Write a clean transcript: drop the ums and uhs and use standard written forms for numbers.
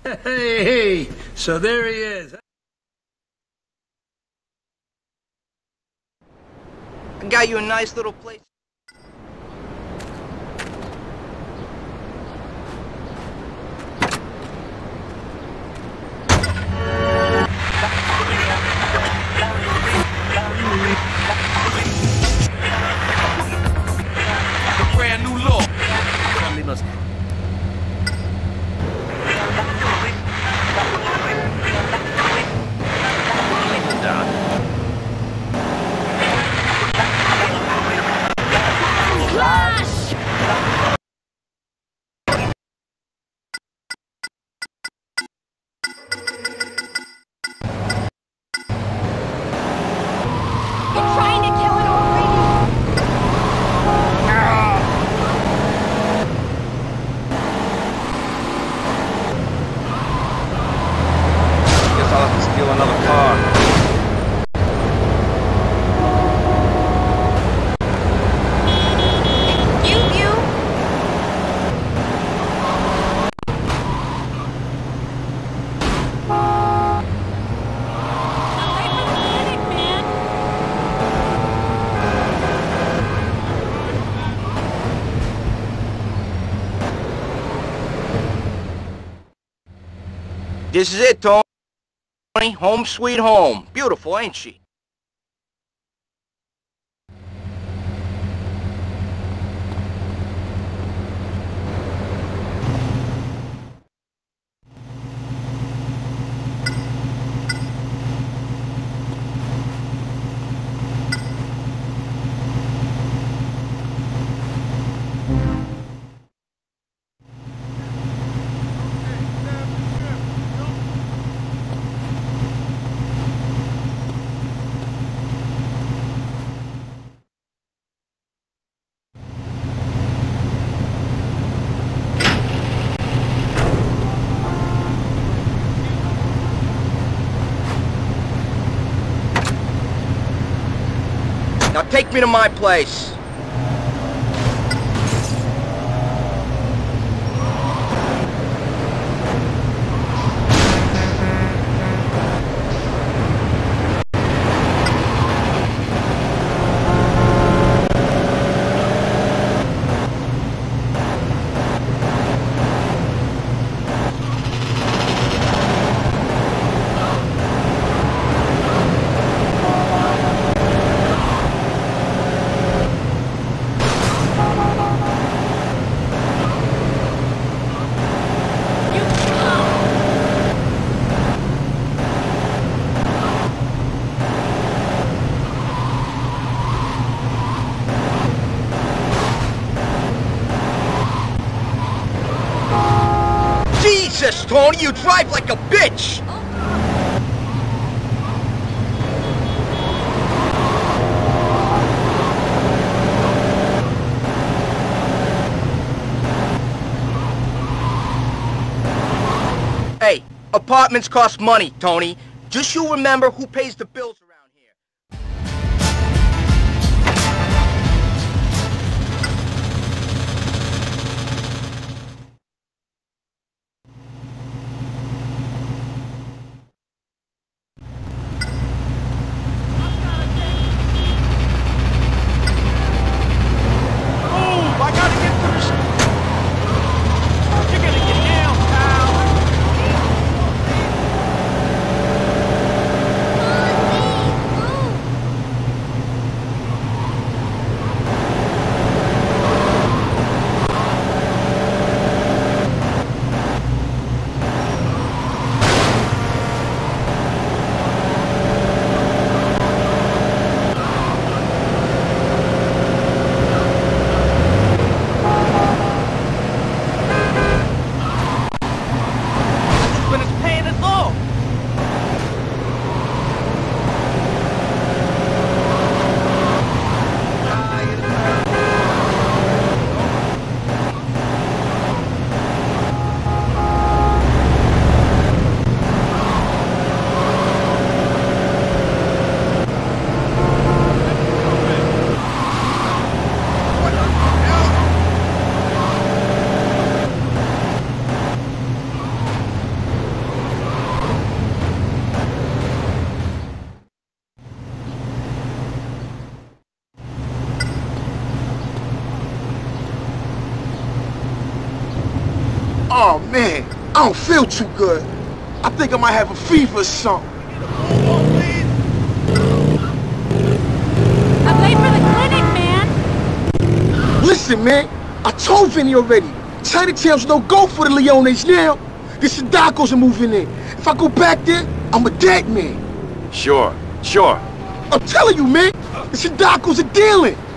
Hey, so there he is. I got you a nice little place. A brand new law. I'll have to steal another car. This is it, Tony. Home sweet home. Beautiful, ain't she? Now take me to my place. Jesus, Tony, you drive like a bitch! Hey, apartments cost money, Tony. Just you remember who pays the bills around here. Oh, man, I don't feel too good. I think I might have a fever or something. I'm late for the clinic, man. Listen, man, I told Vinny already. Chinatown's no go for the Leones now. The Sadakos are moving in. If I go back there, I'm a dead man. Sure. I'm telling you, man, the Sadakos are dealing.